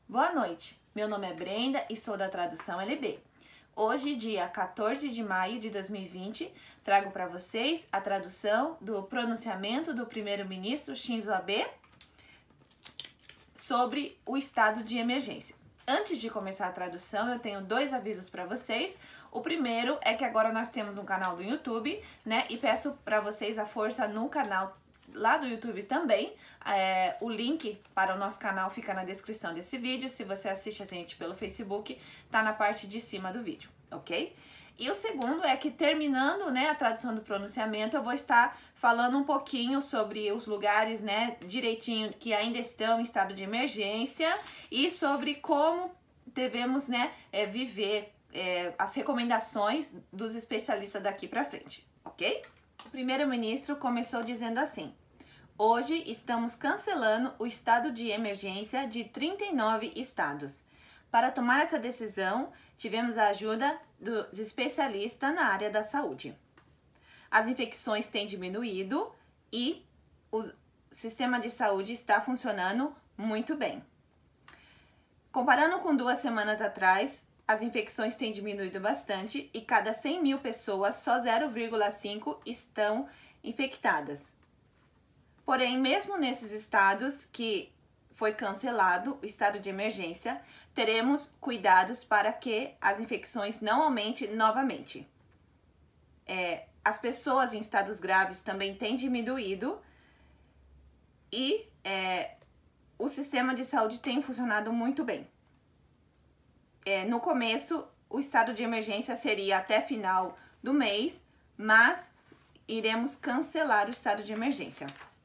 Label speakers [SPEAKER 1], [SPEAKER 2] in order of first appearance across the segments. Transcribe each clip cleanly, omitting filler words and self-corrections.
[SPEAKER 1] Boa noite, meu nome é Brenda e sou da Tradução LB. Hoje, dia 14 de maio de 2020, trago para vocês a tradução do pronunciamento do primeiro-ministro Shinzo Abe sobre o estado de emergência. Antes de começar a tradução, eu tenho dois avisos para vocês. O primeiro é que agora nós temos um canal do YouTube, né? E peço para vocês a força no canal lá do YouTube também. O link para o nosso canal fica na descrição desse vídeo. Se você assiste a gente pelo Facebook, tá na parte de cima do vídeo, ok? E o segundo é que terminando, né, a tradução do pronunciamento, eu vou estar falando um pouquinho sobre os lugares, né, direitinho, que ainda estão em estado de emergência e sobre como devemos, né, viver as recomendações dos especialistas daqui pra frente, ok? O primeiro-ministro começou dizendo assim: hoje estamos cancelando o estado de emergência de 39 estados. Para tomar essa decisão, tivemos a ajuda dos especialistas na área da saúde. As infecções têm diminuído e o sistema de saúde está funcionando muito bem. Comparando com 2 semanas atrás, as infecções têm diminuído bastante e cada 100 mil pessoas, só 0,5 estão infectadas. Porém, mesmo nesses estados que foi cancelado o estado de emergência, teremos cuidados para que as infecções não aumentem novamente. As pessoas em estados graves também têm diminuído e o sistema de saúde tem funcionado muito bem. No começo, o estado de emergência seria até final do mês, mas iremos cancelar o estado de emergência.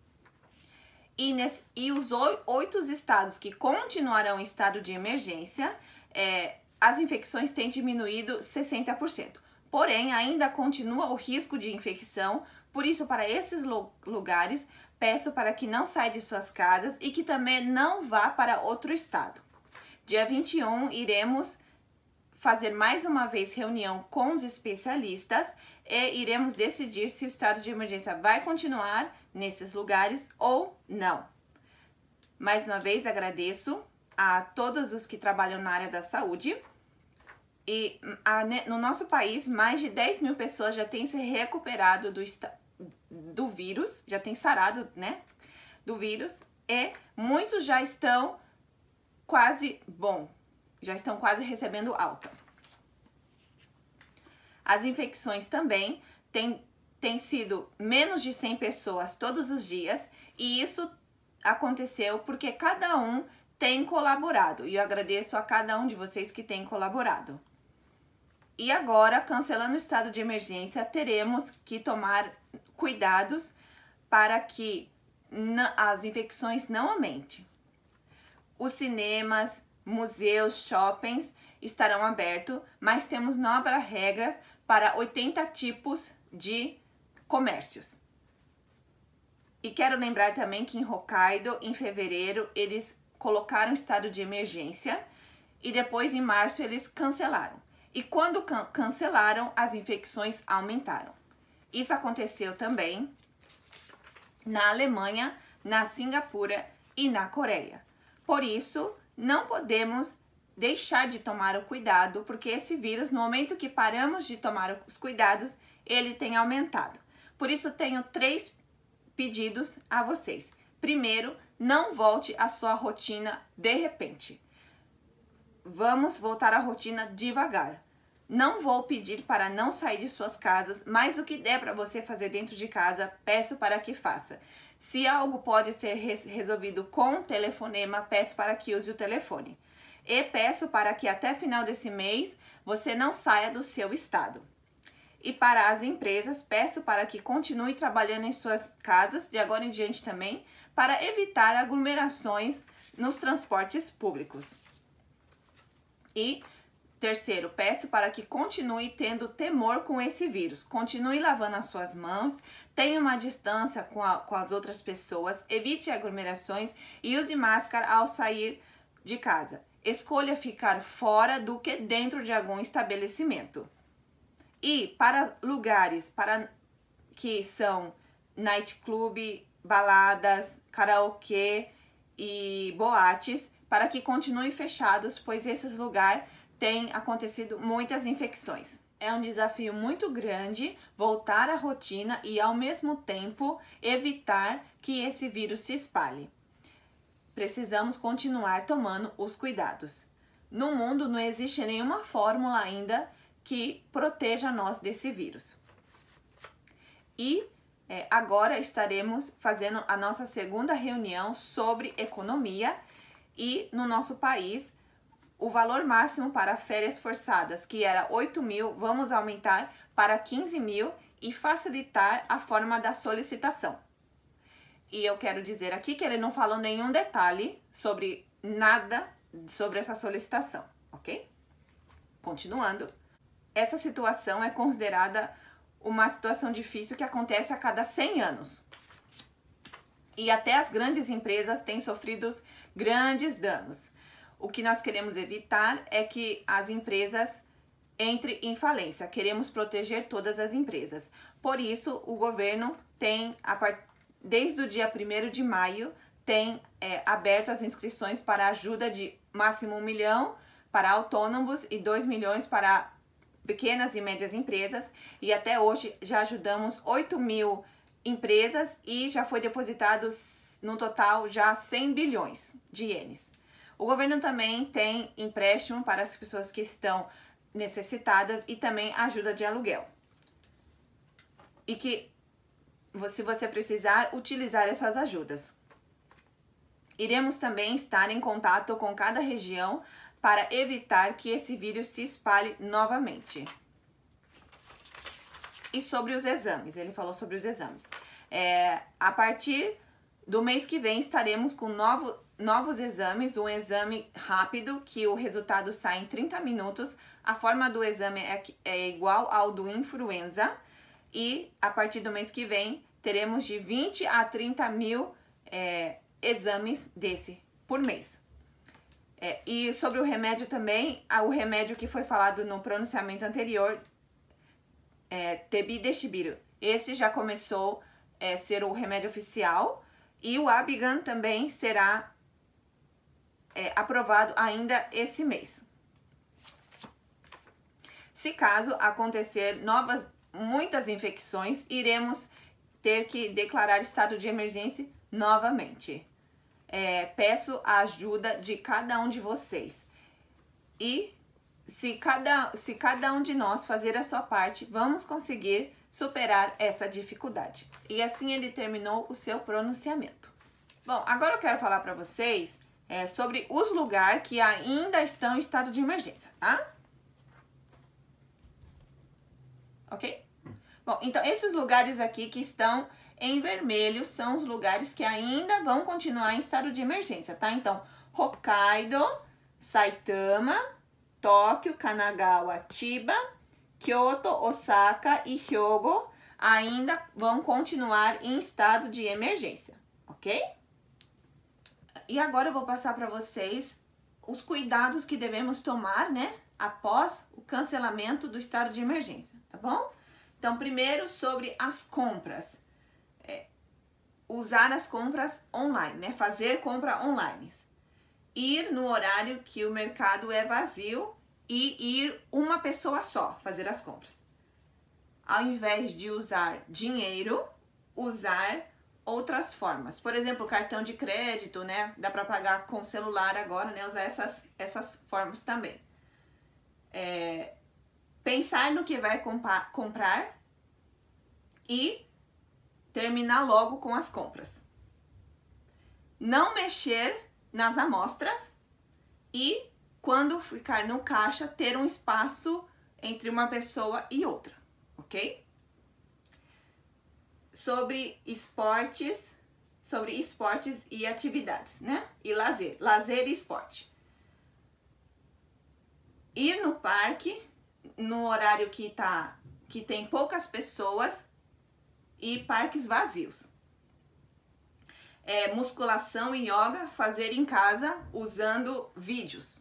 [SPEAKER 1] E os 8 estados que continuarão em estado de emergência, as infecções têm diminuído 60%. Porém, ainda continua o risco de infecção, por isso, para esses lugares, peço para que não saia de suas casas e que também não vá para outro estado. Dia 21, iremos fazer mais uma vez reunião com os especialistas e iremos decidir se o estado de emergência vai continuar nesses lugares ou não. Mais uma vez, agradeço a todos os que trabalham na área da saúde. E no nosso país, mais de 10 mil pessoas já têm se recuperado do vírus, já têm sarado, né, do vírus, e muitos já estão já estão quase recebendo alta. As infecções também têm sido menos de 100 pessoas todos os dias, e isso aconteceu porque cada um tem colaborado, e eu agradeço a cada um de vocês que tem colaborado. E agora, cancelando o estado de emergência, teremos que tomar cuidados para que as infecções não aumentem. Os cinemas, museus, shoppings estarão abertos, mas temos novas regras para 80 tipos de comércios. E quero lembrar também que em Hokkaido, em fevereiro, eles colocaram estado de emergência e depois, em março, eles cancelaram. E quando cancelaram, as infecções aumentaram. Isso aconteceu também na Alemanha, na Singapura e na Coreia. Por isso, não podemos deixar de tomar o cuidado, porque esse vírus, no momento que paramos de tomar os cuidados, ele tem aumentado. Por isso, tenho 3 pedidos a vocês. Primeiro, não volte à sua rotina de repente. Vamos voltar à rotina devagar. Não vou pedir para não sair de suas casas, mas o que der para você fazer dentro de casa, peço para que faça. Se algo pode ser resolvido com telefonema, peço para que use o telefone. E peço para que até final desse mês você não saia do seu estado. E para as empresas, peço para que continue trabalhando em suas casas, de agora em diante também, para evitar aglomerações nos transportes públicos. E terceiro, peço para que continue tendo temor com esse vírus. Continue lavando as suas mãos, tenha uma distância com as outras pessoas, evite aglomerações e use máscara ao sair de casa. Escolha ficar fora do que dentro de algum estabelecimento. E para lugares que são nightclub, baladas, karaokê e boates, para que continuem fechados, pois esses lugares têm acontecido muitas infecções. É um desafio muito grande voltar à rotina e, ao mesmo tempo, evitar que esse vírus se espalhe. Precisamos continuar tomando os cuidados. No mundo não existe nenhuma fórmula ainda que proteja nós desse vírus. E agora estaremos fazendo a nossa segunda reunião sobre economia e no nosso país o valor máximo para férias forçadas, que era 8.000, vamos aumentar para 15.000 e facilitar a forma da solicitação. E eu quero dizer aqui que ele não falou nenhum detalhe sobre nada sobre essa solicitação, ok? Continuando, essa situação é considerada uma situação difícil que acontece a cada 100 anos. E até as grandes empresas têm sofrido grandes danos. O que nós queremos evitar é que as empresas entrem em falência. Queremos proteger todas as empresas. Por isso, o governo tem, desde o dia 1º de maio, tem aberto as inscrições para ajuda de máximo 1 milhão para autônomos e 2 milhões para pequenas e médias empresas. E até hoje já ajudamos 8.000 empresas e já foi depositados no total já 100 bilhões de ienes. O governo também tem empréstimo para as pessoas que estão necessitadas e também ajuda de aluguel. E que, se você precisar, utilizar essas ajudas. Iremos também estar em contato com cada região para evitar que esse vírus se espalhe novamente. E sobre os exames, ele falou sobre os exames. A partir do mês que vem estaremos com novos exames, um exame rápido, que o resultado sai em 30 minutos. A forma do exame é igual ao do influenza. E a partir do mês que vem, teremos de 20 a 30 mil exames desse por mês. E sobre o remédio também, o remédio que foi falado no pronunciamento anterior, Tebideshibir, esse já começou a ser o remédio oficial. E o Abigan também será aprovado ainda esse mês. Se caso acontecer muitas infecções, iremos ter que declarar estado de emergência novamente. Peço a ajuda de cada um de vocês. E se cada um de nós fazer a sua parte, vamos conseguir superar essa dificuldade. E assim ele terminou o seu pronunciamento. Bom, agora eu quero falar para vocês sobre os lugares que ainda estão em estado de emergência, tá? Ok? Bom, então esses lugares aqui que estão em vermelho são os lugares que ainda vão continuar em estado de emergência, tá? Então, Hokkaido, Saitama, Tóquio, Kanagawa, Chiba, Kyoto, Osaka e Hyogo ainda vão continuar em estado de emergência, ok? E agora eu vou passar para vocês os cuidados que devemos tomar, né, após o cancelamento do estado de emergência, tá bom? Então, primeiro sobre as compras. Usar as compras online, né, fazer compra online. Ir no horário que o mercado é vazio e ir uma pessoa só fazer as compras. Ao invés de usar dinheiro, usar outras formas. Por exemplo, cartão de crédito, né? Dá para pagar com celular agora, né? Usar essas formas também. Pensar no que vai comprar e terminar logo com as compras. Não mexer nas amostras e, quando ficar no caixa, ter um espaço entre uma pessoa e outra, ok? Sobre esportes e atividades, né? E lazer e esporte. Ir no parque no horário que tem poucas pessoas e parques vazios. Musculação e yoga, fazer em casa usando vídeos.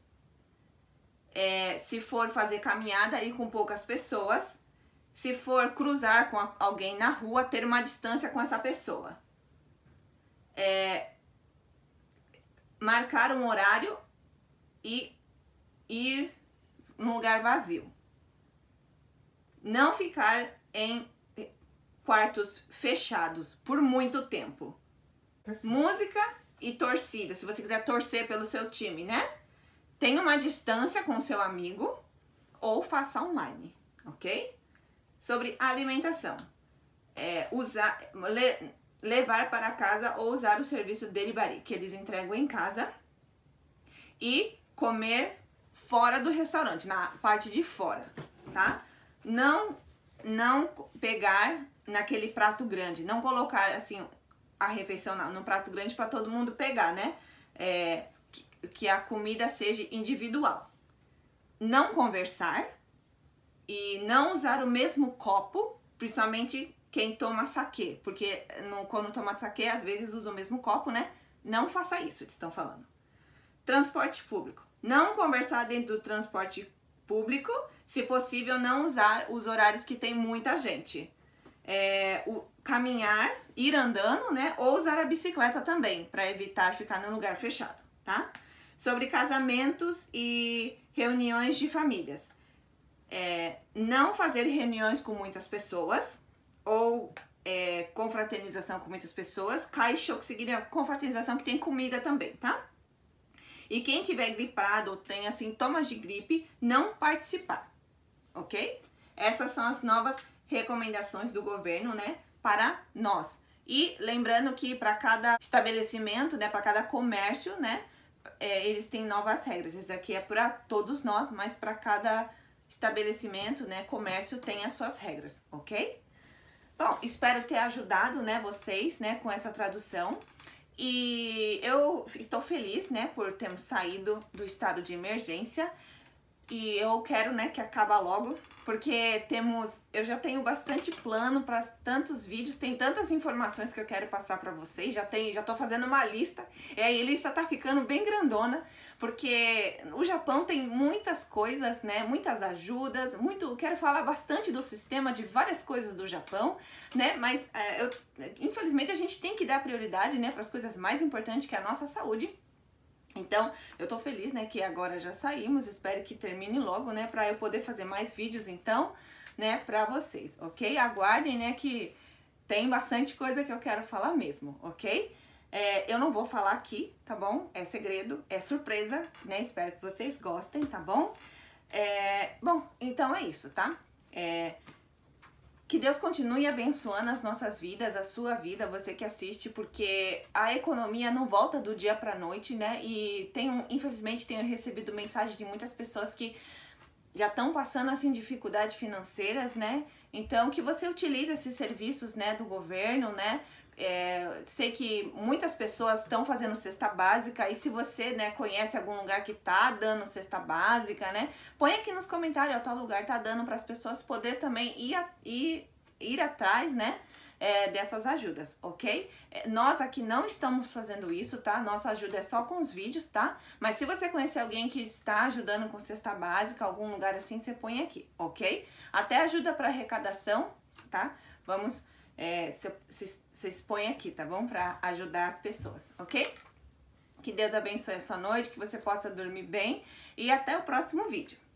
[SPEAKER 1] Se for fazer caminhada, ir com poucas pessoas. Se for cruzar com alguém na rua, ter uma distância com essa pessoa. Marcar um horário e ir num lugar vazio. Não ficar em quartos fechados por muito tempo. Música e torcida, se você quiser torcer pelo seu time, né? Tenha uma distância com o seu amigo ou faça online, ok? Sobre alimentação. Levar para casa ou usar o serviço delivery, que eles entregam em casa. E comer fora do restaurante, na parte de fora, tá? Não pegar naquele prato grande, não colocar assim a refeição no prato grande para todo mundo pegar, né? Que a comida seja individual. Não conversar e não usar o mesmo copo, principalmente quem toma saquê, porque quando toma saquê, às vezes usa o mesmo copo, né? Não faça isso, eles estão falando. Transporte público. Não conversar dentro do transporte público, se possível não usar os horários que tem muita gente. Caminhar, ir andando, né? Ou usar a bicicleta também, para evitar ficar num lugar fechado, tá? Sobre casamentos e reuniões de famílias. Não fazer reuniões com muitas pessoas, ou confraternização com muitas pessoas. Kaisho, que significa confraternização que tem comida também, tá? E quem tiver gripado ou tenha sintomas de gripe, não participar, ok? Essas são as novas recomendações do governo, né, para nós. E lembrando que para cada estabelecimento, né, para cada comércio, né, eles têm novas regras. Isso daqui é para todos nós, mas para cada estabelecimento, né, comércio tem as suas regras, ok? Bom, espero ter ajudado, né, vocês, né, com essa tradução. E eu estou feliz, né, por termos saído do estado de emergência. E eu quero, né, que acabe logo, porque eu já tenho bastante plano para tantos vídeos, tem tantas informações que eu quero passar para vocês, já tô fazendo uma lista, e aí a lista tá ficando bem grandona, porque o Japão tem muitas coisas, né, muitas ajudas, eu quero falar bastante do sistema, de várias coisas do Japão, né, mas infelizmente a gente tem que dar prioridade, né, para as coisas mais importantes, que é a nossa saúde. Então, eu tô feliz, né, que agora já saímos, espero que termine logo, né, pra eu poder fazer mais vídeos, então, né, pra vocês, ok? Aguardem, né, que tem bastante coisa que eu quero falar mesmo, ok? Eu não vou falar aqui, tá bom? É segredo, é surpresa, né, espero que vocês gostem, tá bom? Bom, então é isso, tá? Que Deus continue abençoando as nossas vidas, a sua vida, você que assiste, porque a economia não volta do dia pra noite, né? E infelizmente tenho recebido mensagem de muitas pessoas que já estão passando, assim, dificuldades financeiras, né? Então, que você utilize esses serviços, né, do governo, né? Sei que muitas pessoas estão fazendo cesta básica, e se você, né, conhece algum lugar que tá dando cesta básica, né, põe aqui nos comentários, ó, tal lugar tá dando para as pessoas poder também ir atrás, né, dessas ajudas, ok? Nós aqui não estamos fazendo isso, tá? Nossa ajuda é só com os vídeos, tá? Mas se você conhecer alguém que está ajudando com cesta básica, algum lugar assim, você põe aqui, ok? Até ajuda para arrecadação, tá? Vamos, vocês põem aqui, tá bom? Pra ajudar as pessoas, ok? Que Deus abençoe a sua noite, que você possa dormir bem e até o próximo vídeo.